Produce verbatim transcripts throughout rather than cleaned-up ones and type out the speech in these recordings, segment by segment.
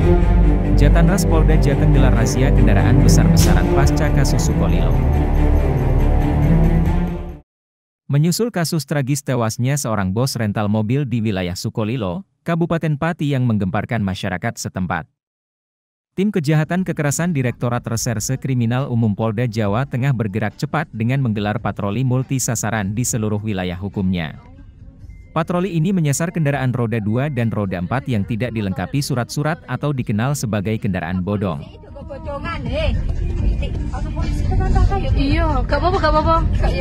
Jatanras Polda Jateng gelar razia kendaraan besar-besaran pasca kasus Sukolilo. Menyusul kasus tragis tewasnya seorang bos rental mobil di wilayah Sukolilo, Kabupaten Pati yang menggemparkan masyarakat setempat. Tim Kejahatan Kekerasan Direktorat Reserse Kriminal Umum Polda Jawa Tengah bergerak cepat dengan menggelar patroli multi-sasaran di seluruh wilayah hukumnya. Patroli ini menyasar kendaraan roda dua dan roda empat yang tidak dilengkapi surat-surat atau dikenal sebagai kendaraan bodong. Iya, gak apa-apa, gak apa-apa.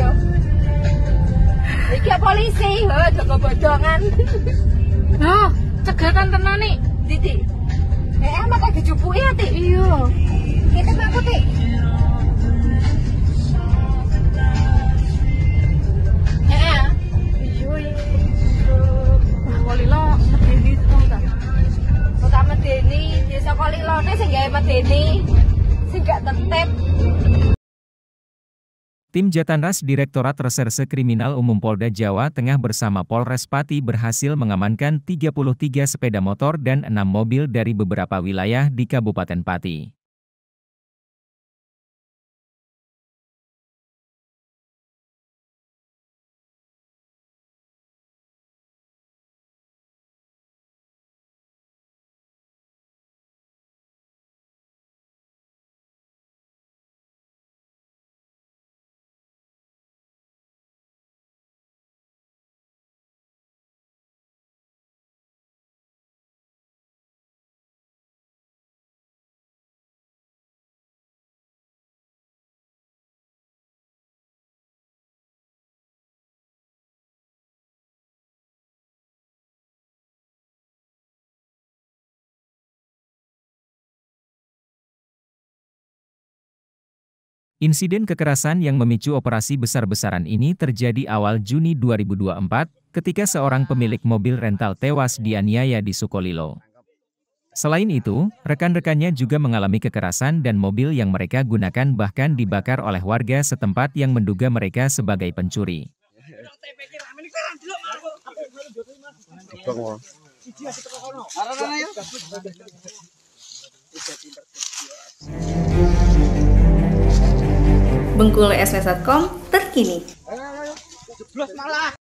Iki polisi, heeh, jaga bodongan. Loh, cegatan tenan nih. Titik. Eh, emak kok dijupuki ya, Tik? Iya. Kita aku, Tik. Eh, iya, iya. Wah, Kolilo medeni tong ta. Kota medeni, desa Kolilone sing gawe medeni. Sing gak tertib. Tim Jatanras Direktorat Reserse Kriminal Umum Polda Jawa Tengah bersama Polres Pati berhasil mengamankan tiga puluh tiga sepeda motor dan enam mobil dari beberapa wilayah di Kabupaten Pati. Insiden kekerasan yang memicu operasi besar-besaran ini terjadi awal Juni dua ribu dua puluh empat, ketika seorang pemilik mobil rental tewas dianiaya di Sukolilo. Selain itu, rekan-rekannya juga mengalami kekerasan dan mobil yang mereka gunakan bahkan dibakar oleh warga setempat yang menduga mereka sebagai pencuri. Bengkulu S W S titik com terkini.